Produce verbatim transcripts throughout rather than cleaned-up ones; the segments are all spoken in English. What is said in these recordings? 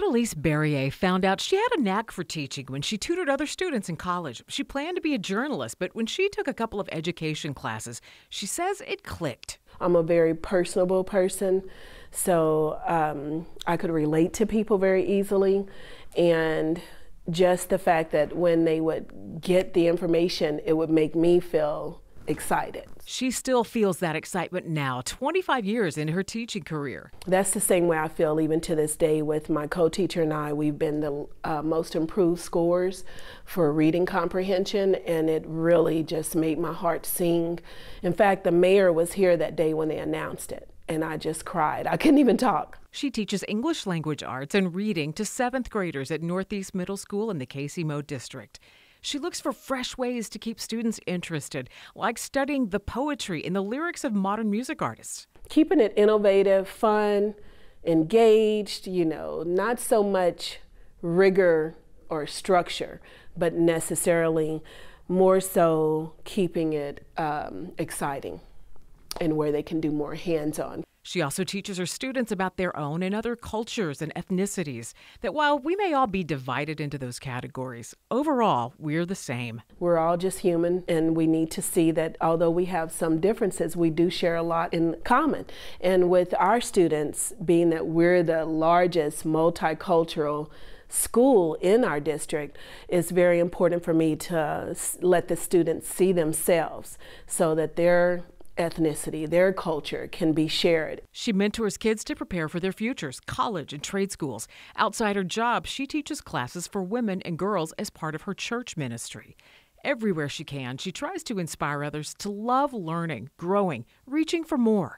Adelice Barriere found out she had a knack for teaching when she tutored other students in college. She planned to be a journalist, but when she took a couple of education classes, she says it clicked. I'm a very personable person, so um, I could relate to people very easily, and just the fact that when they would get the information, it would make me feel excited. She still feels that excitement now, twenty-five years into her teaching career. That's the same way I feel even to this day with my co-teacher and I. We've been the uh, most improved scores for reading comprehension, and it really just made my heart sing. In fact, the mayor was here that day when they announced it, and I just cried. I couldn't even talk. She teaches English language arts and reading to seventh graders at Northeast Middle School in the Casey Mo district. She looks for fresh ways to keep students interested, like studying the poetry and the lyrics of modern music artists. Keeping it innovative, fun, engaged, you know, not so much rigor or structure, but necessarily more so keeping it um, exciting and where they can do more hands-on. She also teaches her students about their own and other cultures and ethnicities, that while we may all be divided into those categories, overall, we're the same. We're all just human, and we need to see that although we have some differences, we do share a lot in common. And with our students, being that we're the largest multicultural school in our district, it's very important for me to let the students see themselves so that they're ethnicity, their culture can be shared. She mentors kids to prepare for their futures, college and trade schools. Outside her job, she teaches classes for women and girls as part of her church ministry. Everywhere she can, she tries to inspire others to love learning, growing, reaching for more.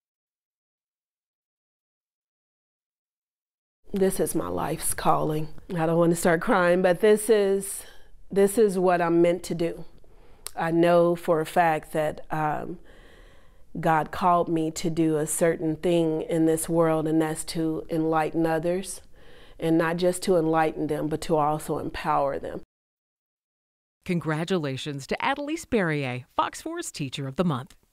This is my life's calling. I don't want to start crying, but this is, this is what I'm meant to do. I know for a fact that um, God called me to do a certain thing in this world, and that's to enlighten others, and not just to enlighten them, but to also empower them. Congratulations to Adelice Barriere, Fox four's Teacher of the Month.